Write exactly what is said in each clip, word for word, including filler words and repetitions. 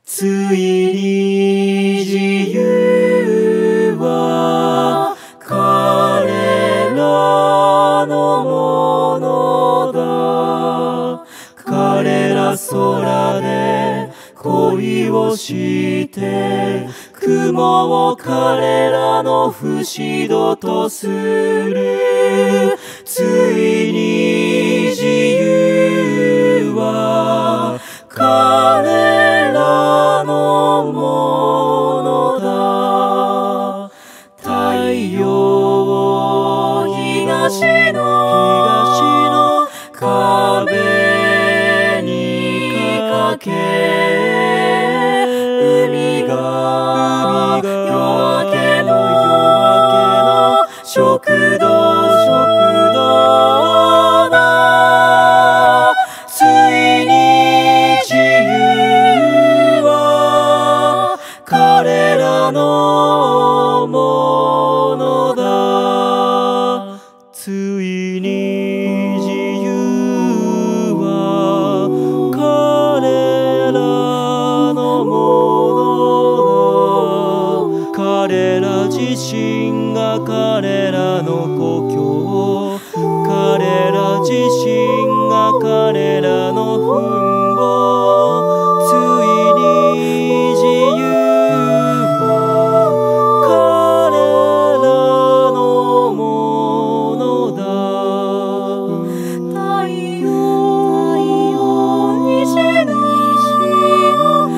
ついに自由は彼らのものだ。彼ら空で恋をして雲を彼らの節度とする。ついに自由は彼らのものだ。太陽を東の壁にかけ、海が夜明けの食堂だ。ついに自由は彼らのものだ。ついに自由は彼らのものだ。彼ら自身が彼らの故郷、彼ら自身が彼らの墳墓。ついに自由は彼らのものだ。太陽西の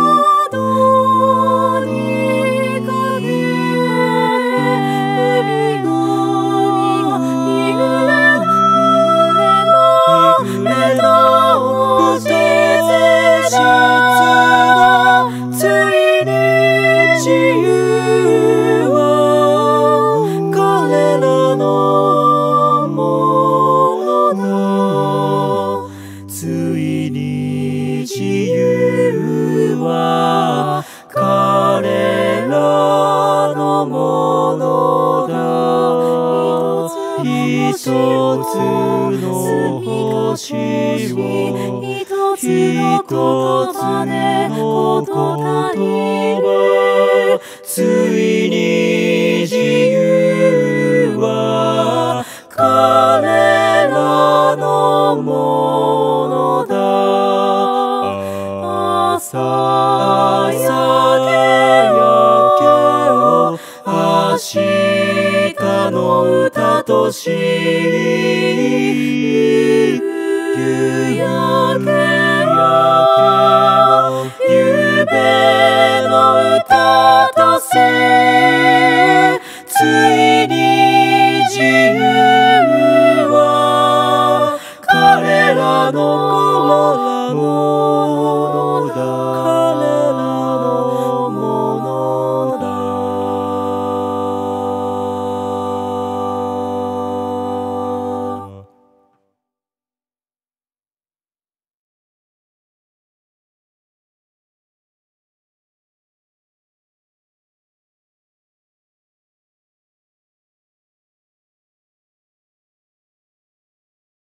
窓にかけ、海が日暮れの季節だ。ついに自由は彼らのものだ。ついに自由は彼らのものだ。一つの星を一つの言葉。ついに自由は彼らのものだ。朝焼けを明日の歌とし、夕焼